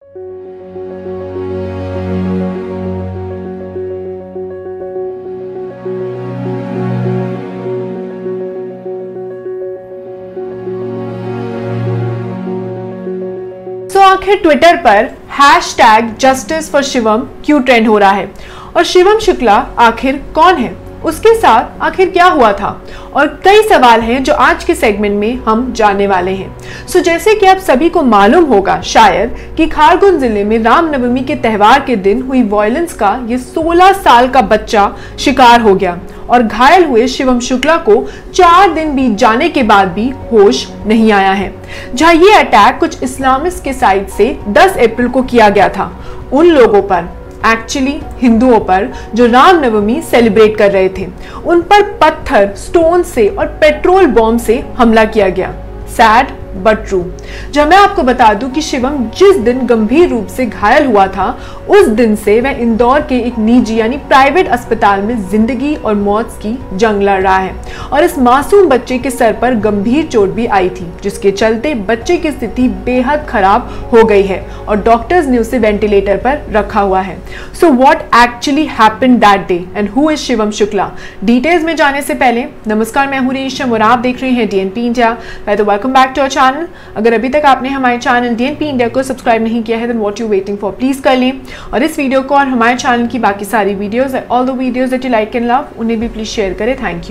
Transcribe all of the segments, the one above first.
आखिर ट्विटर पर #Justice for Shivam क्यों ट्रेंड हो रहा है और शिवम शुक्ला आखिर कौन है, उसके साथ आखिर क्या हुआ था, और कई सवाल हैं जो आज के सेगमेंट में हम जानने वाले हैं। जैसे कि आप सभी को मालूम होगा शायद कि खारगोन जिले में रामनवमी के त्योहार के दिन हुई वायलेंस का ये 16 साल का बच्चा शिकार हो गया और घायल हुए शिवम शुक्ला को 4 दिन बीत जाने के बाद भी होश नहीं आया है। जहां ये अटैक कुछ इस्लामिस्ट के साइड से 10 अप्रैल को किया गया था उन लोगों पर, एक्चुअली हिंदुओं पर, जो रामनवमी सेलिब्रेट कर रहे थे। उन पर पत्थर, स्टोन से और पेट्रोल बॉम्ब से हमला किया गया। Sad but true. जब मैं आपको बता दूं कि शिवम जिस दिन गंभीर रूप से घायल हुआ था उस दिन से वह इंदौर के एक निजी यानी प्राइवेट अस्पताल में जिंदगी और मौत की जंग लड़ रहा है और इस मासूम बच्चे के सर पर गंभीर चोट भी आई थी, जिसके चलते बच्चे की स्थिति बेहद खराब हो गई है और डॉक्टर्स ने उसे वेंटिलेटर पर रखा हुआ है। So what actually happened that day and who is Shivam Shukla? Details में जाने से पहले नमस्कार, मैं हूं रेशम और आप देख रहे हैं DNP India. Welcome back to our channel. अगर अभी तक आपने हमारे चैनल डीएनपी इंडिया को सब्सक्राइब नहीं किया है then what you waiting for, please कर लें और इस वीडियो को और हमारे चैनल की बाकी सारी videos, all the videos that you like and love, उन्हें भी प्लीज शेयर करें। Thank you.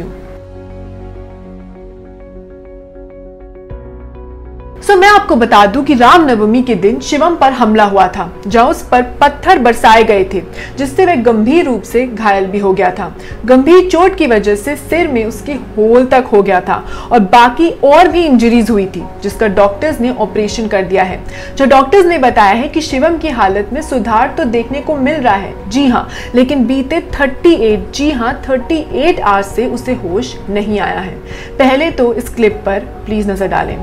मैं आपको बता दूं कि रामनवमी के दिन शिवम पर हमला हुआ था, जहां उस पर पत्थर बरसाए गए थे, जिससे वह गंभीर रूप से घायल भी हो गया था। गंभीर चोट की वजह से सिर में उसके होल तक हो गया था और बाकी और भी इंजरीज हुई थी, जिसका डॉक्टर्स ने ऑपरेशन कर दिया है। जो डॉक्टर्स ने बताया है कि शिवम की हालत में सुधार तो देखने को मिल रहा है, जी हाँ, लेकिन बीते 38 आवर्स से उसे होश नहीं आया है। पहले तो इस क्लिप पर प्लीज नजर डालें।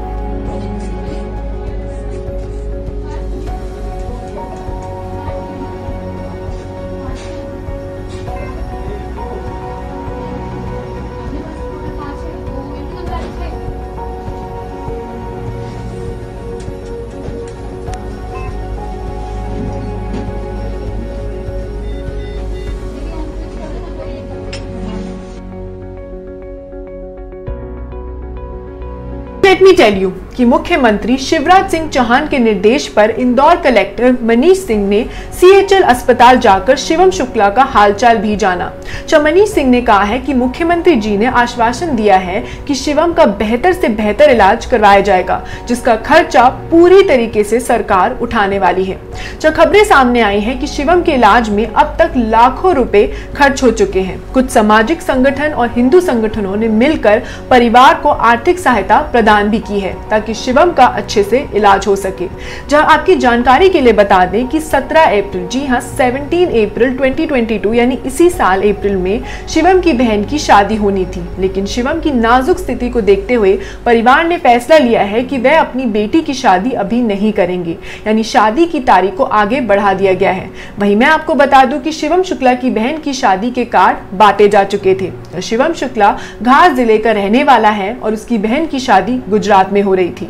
लेट मी टेल यू कि मुख्यमंत्री शिवराज सिंह चौहान के निर्देश पर इंदौर कलेक्टर मनीष सिंह ने सीएचएल अस्पताल जाकर शिवम शुक्ला का हालचाल भी जाना। मनीष सिंह ने कहा है कि मुख्यमंत्री जी ने आश्वासन दिया है कि शिवम का बेहतर से बेहतर इलाज करवाया जाएगा, जिसका खर्चा पूरी तरीके से सरकार उठाने वाली है। खबरें सामने आई हैं कि शिवम के इलाज में अब तक लाखों रुपए खर्च हो चुके हैं। कुछ सामाजिक संगठन और हिंदू संगठनों ने मिलकर परिवार को आर्थिक सहायता प्रदान भी की है ताकि शिवम का अच्छे से इलाज हो सके। जहां आपकी जानकारी के लिए बता दें कि 17 अप्रैल, जी हां 17 अप्रैल 2022 यानी इसी साल अप्रैल में शिवम की बहन की शादी होनी थी, लेकिन शिवम की नाजुक स्थिति को देखते हुए परिवार ने फैसला लिया है कि वह अपनी बेटी की शादी अभी नहीं करेंगे, यानी शादी की तारीख को आगे बढ़ा दिया गया है। वहीं मैं आपको बता दूं कि शिवम शुक्ला की बहन की शादी के कार्ड बांटे जा चुके थे। शिवम शुक्ला घास जिले का रहने वाला है और उसकी बहन की शादी गुजरात में हो रही थी।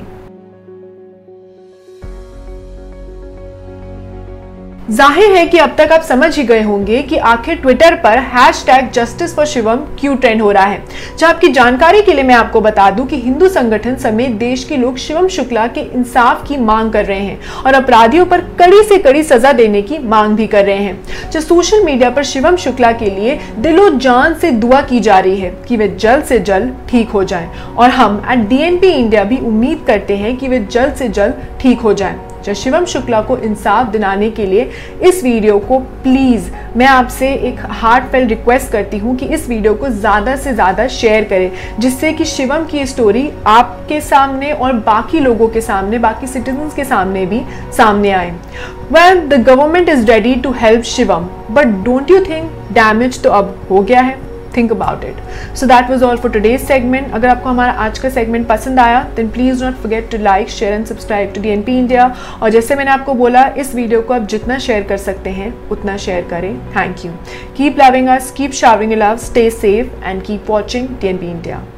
जाहिर है कि अब तक आप समझ ही गए होंगे कि आखिर ट्विटर पर #Justice for शिवम क्यों ट्रेंड हो रहा है। जहां आपकी जानकारी के लिए मैं आपको बता दूं कि हिंदू संगठन समेत देश के लोग शिवम शुक्ला के इंसाफ की मांग कर रहे हैं और अपराधियों पर कड़ी से कड़ी सजा देने की मांग भी कर रहे हैं। जो सोशल मीडिया पर शिवम शुक्ला के लिए दिलो जान से दुआ की जा रही है कि वे जल्द से जल्द ठीक हो जाएं और हम एट डीएनपी इंडिया भी उम्मीद करते हैं कि वे जल्द से जल्द ठीक हो जाएं। शिवम शुक्ला को इंसाफ दिलाने के लिए इस वीडियो को प्लीज मैं आपसे एक हार्टफेल्ट रिक्वेस्ट करती हूं कि इस वीडियो को ज्यादा से ज्यादा शेयर करें, जिससे कि शिवम की स्टोरी आपके सामने और बाकी लोगों के सामने, बाकी सिटीजन्स के सामने भी सामने आए। Well, the government is ready to help Shivam, but don't you think damage तो अब हो गया है? Think about it. So that was all for today's segment. अगर आपको हमारा आज का सेगमेंट पसंद आया then please don't forget to like, share and subscribe to DNP India. और जैसे मैंने आपको बोला, इस वीडियो को आप जितना शेयर कर सकते हैं उतना शेयर करें। Thank you. Keep loving us, keep showering your love, stay safe and keep watching DNP India.